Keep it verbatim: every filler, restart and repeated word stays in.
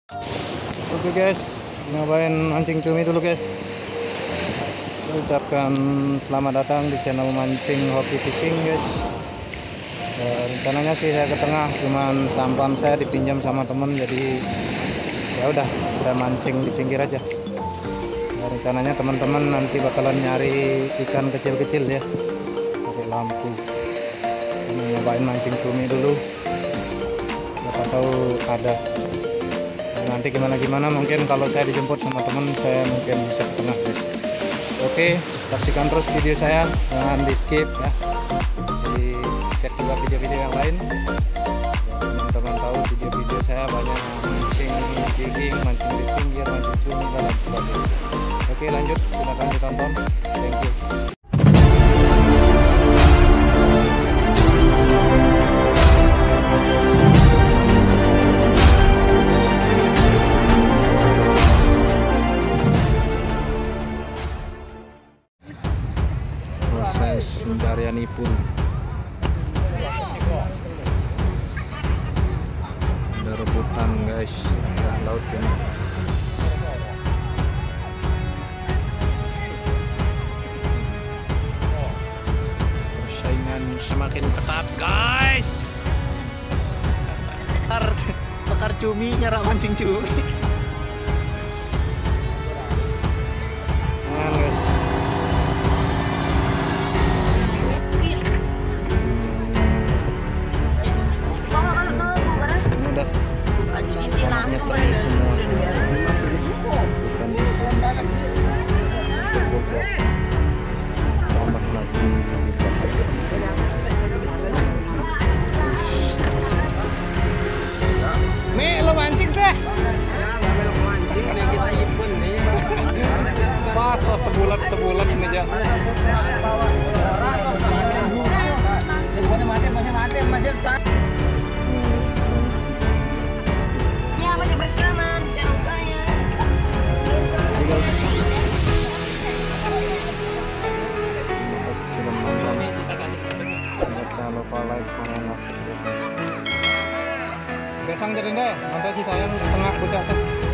Oke guys, ngapain mancing cumi dulu guys. Saya ucapkan selamat datang di channel mancing hobi fishing guys. Ya, rencananya sih saya ke tengah, cuman sampan saya dipinjam sama temen, jadi ya udah saya mancing di pinggir aja. Ya, rencananya teman-teman nanti bakalan nyari ikan kecil-kecil ya, pakai lampu. Ini nyobain mancing cumi dulu, siapa tahu ada. Nanti gimana-gimana mungkin kalau saya dijemput sama temen, saya mungkin bisa ke tengah guys. Oke, saksikan terus video saya, jangan di skip ya. Jadi cek juga video-video yang lain. Teman-teman tahu video-video saya banyak mancing jigging, mancing di pinggir, mancing cumi dan lain sebagainya. Oke, lanjut, silakan ditonton. Thank you. Proses pencarian ipun, ada rebutan guys, ada laut ini. Persaingan semakin ketat guys. Bakar, bakar cumi, nyerap mancing cumi. Nih lo mancing teh. Mancing nih kita ipun nih. Masa sebulan sebulan ini aja. Mati masih mati masih ya masih bersama channel saya. Sudah menonton. Jangan lupa like, comment, dan subscribe. Besang jadi deh, nanti si sayang tengah bocah cek.